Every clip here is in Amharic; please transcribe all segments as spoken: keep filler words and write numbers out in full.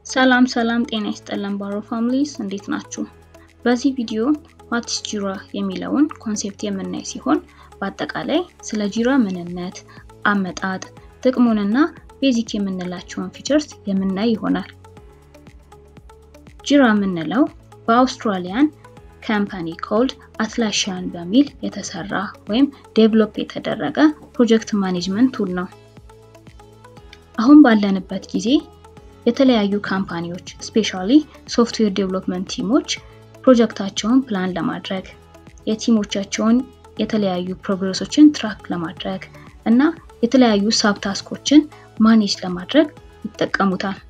ሰላም ሰላም ጤና ይስጥልን ባሮ ፋሚሊስ እንዴት ናችሁ? በዚህ ቪዲዮ what is Jira የሚለውን ኮንሴፕት የምናይ ሲሆን በአጠቃላይ ስለ Jira ምንነት፣ አመጣጥ፣ ጥቅሙንና ቤዚክ የምንላቸውን ፊቸርስ የምናይ ይሆናል። Jira የምንለው በአውስትራሊያን ካምፓኒ ኮልድ Atlassian በሚል የተሰራ ወይም ዴቨሎፕ የተደረገ ፕሮጀክት ማኔጅመንት ቱል ነው። አሁን ባለንበት ጊዜ የተለያዩ ካምፓኒዎች ስፔሻሊ ሶፍትዌር ዴቨሎፕመንት ቲሞች ፕሮጀክታቸውን ፕላን ለማድረግ የቲሞቻቸውን የተለያዩ ፕሮግረሶችን ትራክ ለማድረግ እና የተለያዩ ሳብ ታስኮችን ማኔጅ ለማድረግ ይጠቀሙታል።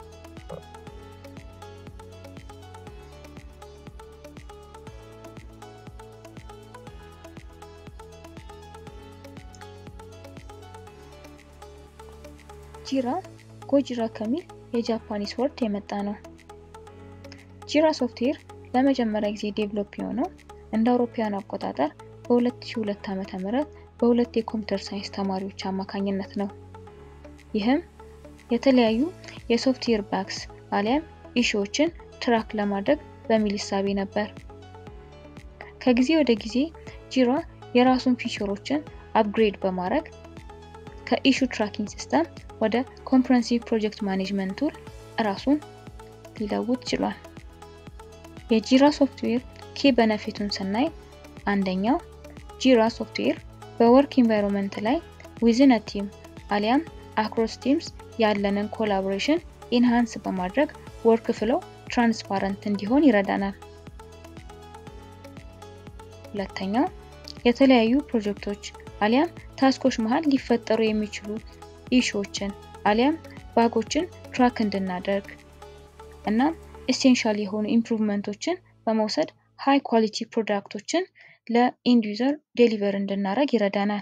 Jira ጎጂራ ከሚል የጃፓኒስ ወርድ የመጣ ነው። Jira ሶፍትዌር ለመጀመሪያ ጊዜ ዴቨሎፕ የሆነው እንደ አውሮፓውያን አቆጣጠር በ2002 ዓመተ ምህረት በሁለት የኮምፒውተር ሳይንስ ተማሪዎች አማካኝነት ነው። ይህም የተለያዩ የሶፍትዌር ባግስ አሊያም ኢሹዎችን ትራክ ለማድረግ በሚል ሐሳብ ነበር። ከጊዜ ወደ ጊዜ Jira የራሱን ፊቸሮችን አፕግሬድ በማድረግ ከኢሹ ትራኪንግ ሲስተም ወደ ኮምፕሬሄንሲቭ ፕሮጀክት ማኔጅመንት ቱል ራሱን ሊለውጥ ችሏል። የጂራ ሶፍትዌር ኪ ቤኔፊቱን ስናይ አንደኛው ጂራ ሶፍትዌር በወርክ ኢንቫይሮንመንት ላይ ዊዝን አ ቲም አሊያም አክሮስ ቲምስ ያለንን ኮላቦሬሽን ኢንሃንስ በማድረግ ወርክ ፍሎው ትራንስፓረንት እንዲሆን ይረዳናል። ሁለተኛው የተለያዩ ፕሮጀክቶች አሊያም ታስኮች መሃል ሊፈጠሩ የሚችሉ ኢሹዎችን አሊያም ባጎችን ትራክ እንድናደርግ እና ኤሴንሻል የሆኑ ኢምፕሩቭመንቶችን በመውሰድ ሃይ ኳሊቲ ፕሮዳክቶችን ለኢንድ ዩዘር ዴሊቨር እንድናደርግ ይረዳናል።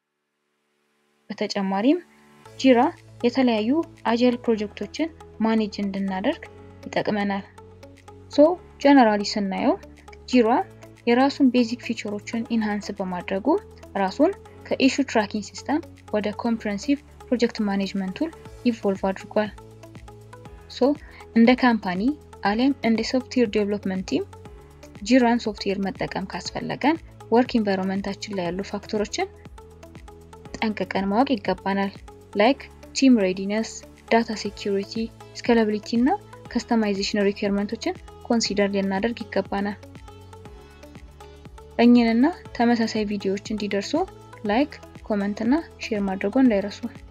በተጨማሪም Jira የተለያዩ agile ፕሮጀክቶችን ማኔጅ እንድናደርግ ይጠቅመናል። ሶ ጀነራሊ ስናየው Jira የራሱን ቤዚክ ፊቸሮችን ኢንሃንስ በማድረጉ ራሱን ከኢሹ ትራኪንግ ሲስተም ወደ ኮምፕሬሄንሲቭ ፕሮጀክት ማኔጅመንት ቱል ኢቮልቭ አድርጓል። ሶ እንደ ካምፓኒ አሊያም እንደ ሶፍትዌር ዴቨሎፕመንት ቲም Jira ሶፍትዌር መጠቀም ካስፈለገን ወርክ ኢንቫይሮንመንታችን ላይ ያሉ ፋክተሮችን ጠንቅቀን ማወቅ ይገባናል። ላይክ ቲም ሬዲነስ፣ ዳታ ሴኩሪቲ፣ ስኬላቢሊቲ እና ከስተማይዜሽን ሪኳየርመንቶችን ኮንሲደር ልናደርግ ይገባናል። እኛንና ተመሳሳይ ቪዲዮዎች እንዲደርሱ ላይክ፣ ኮሜንት እና ሼር ማድረጉን እንዳይረሱ።